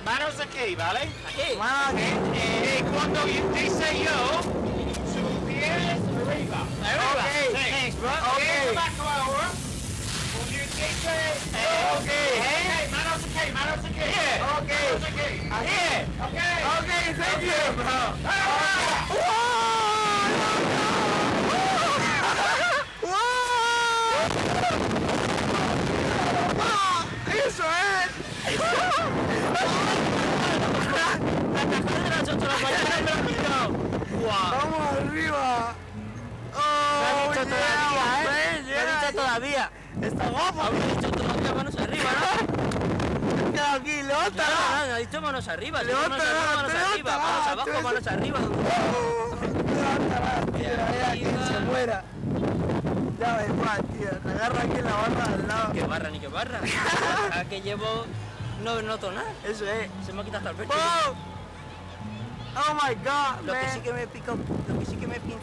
manos aquí, ¿vale? Aquí. Manos aquí. Y cuando dice yo, sus pies arriba. Arriba. Ok. Thanks, bro. Ok. Abajo ahora. Cuando dice, Ok. manos aquí, manos aquí. Ok. Manos aquí. Aquí. Okay. Ok, thank you, bro. ¡Eso es! ¡Vamos arriba! ¡Oh, Lo ha dicho todavía, man, Lo ha dicho todavía. ¡Está guapo! Habría dicho todavía manos arriba, ¿no? ¡Tranquilota! No, no ha dicho manos arriba. Levanta, Manos levanta, arriba, manos abajo, levanta. manos arriba. ¡Levántala, tío! Ya que se muera. Ya ves, más, tío. Te agarra aquí en la barra al lado. ¿Qué barra ni qué barra? A que llevo no noto nada. Eso es. Se me ha quitado hasta el pecho. ¡Oh! ¡Oh, my God, Lo que man! sí que me pica, lo que sí que me pinta